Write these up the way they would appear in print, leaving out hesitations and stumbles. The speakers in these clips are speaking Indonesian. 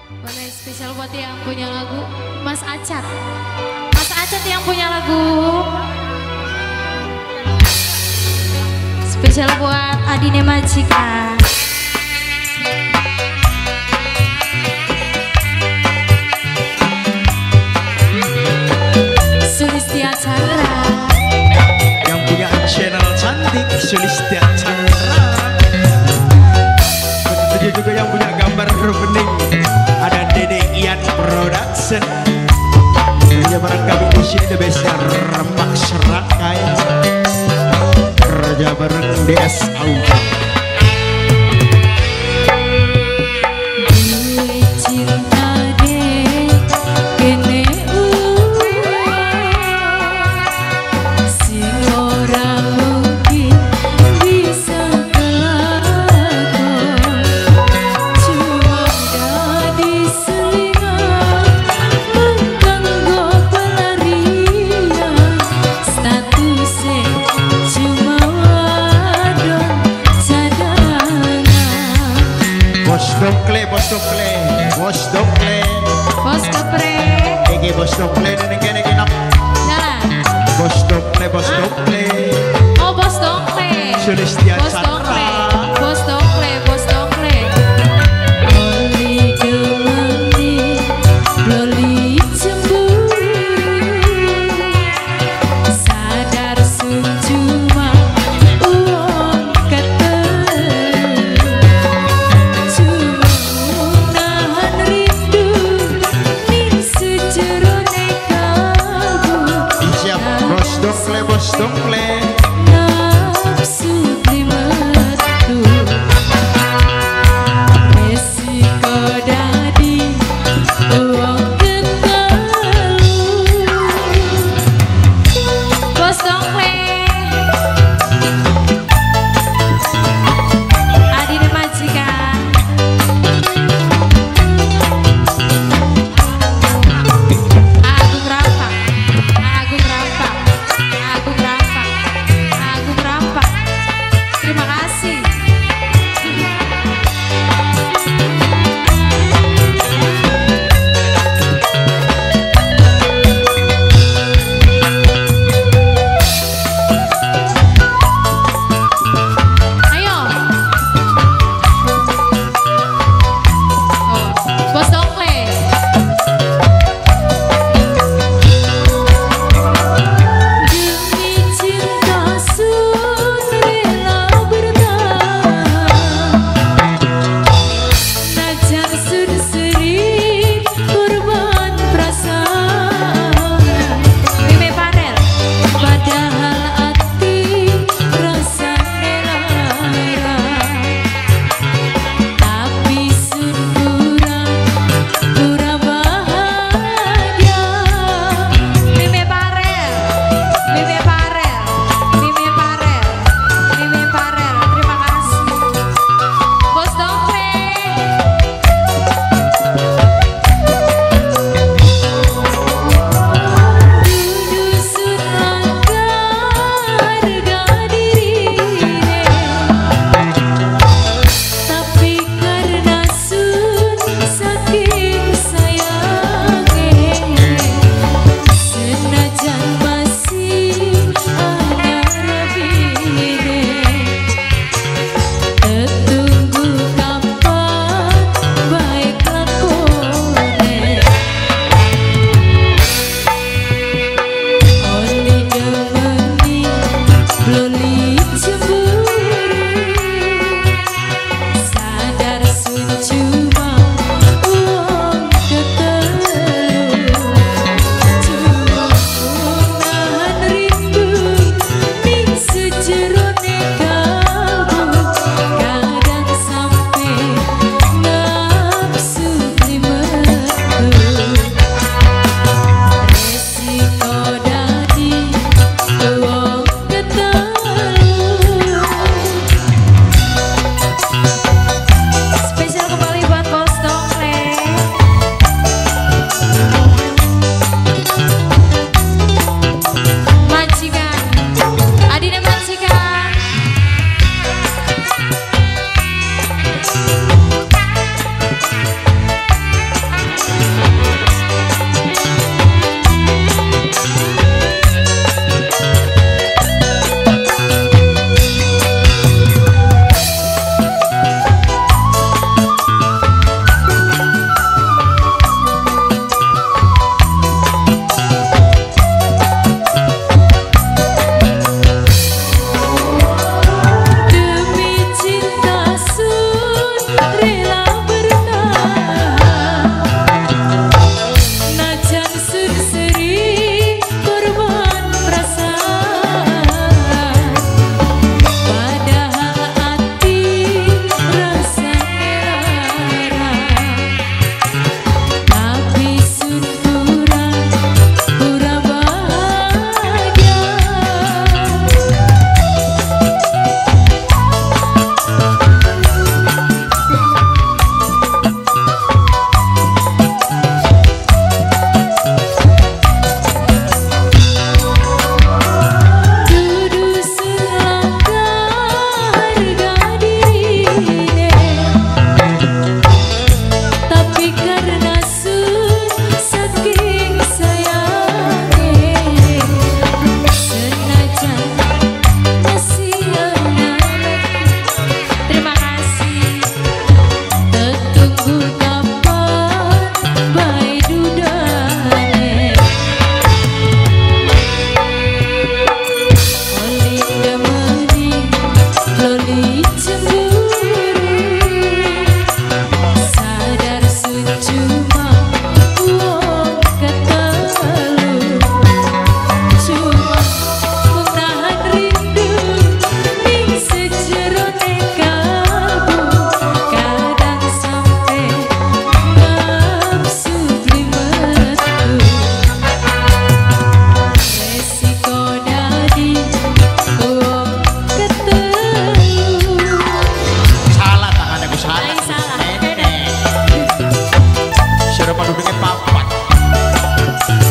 Boleh spesial buat yang punya lagu Mas Acat. Mas Acat yang punya lagu. Spesial buat Adine Majikan. Sulistia Chandra. Yang punya channel cantik Sulistia Chandra. Begitu juga yang punya gambar opening ada Dede Ian Production. Hanya barangkali di sini the best Rembak Serakai. Kerja bareng DS Audio. Bos Kepre. Iki bos dokle ning kene iki nak. Jalan. Bos dokle. Oh, Bos Dokle. Sulistia Bos Chandra. Dokle. Bos Dokle, Bos Dokle. Loli gemeni, loli cemburu. Sadar sun cuma uang keter. Cuma nahan rindu ning sejerone kalbu. Siap bos dokle. Nafsu terima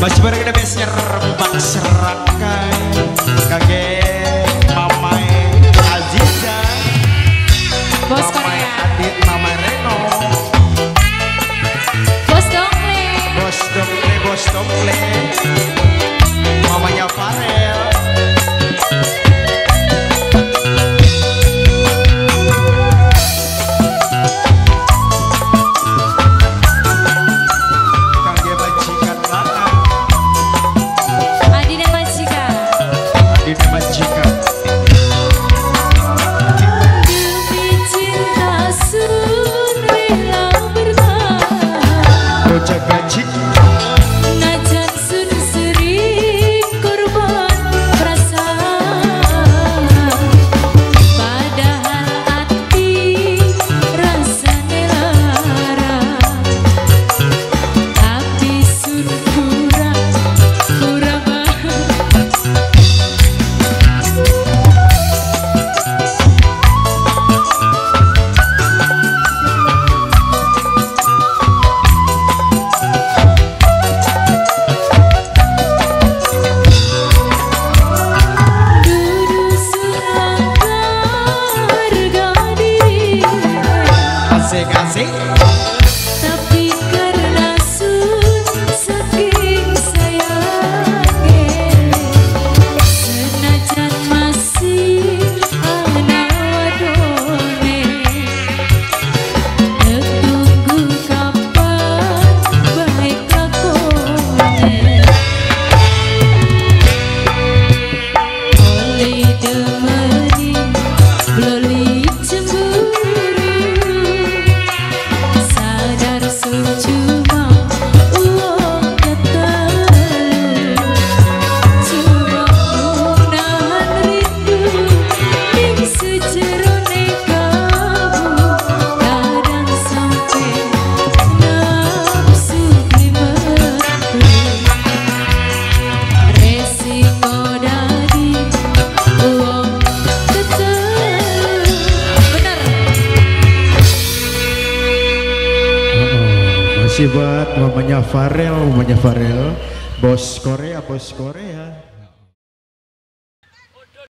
Masih bareng ada besnya rembak serakai kakek mamai Aziza, Bos mamai Korea. Adit, mamai Reno, Bos Dongle. bos doble, mamanya Farel. Najan sun sering korban perasaan, padahal hati rasanya lara, tapi sun pura-pura Kasih tapi karena sun saking sayangnya, senajan masih ana wadone, tunggu kapan baik lakone, oleh demeni beloli cemburu. Cuma uang ketelu, cuma menahan rindu yang sejerone kamu, kadang sampai nafsu metu, resiko dari uang ketelu. Benar. masih buat mamanya Farel, bos Korea.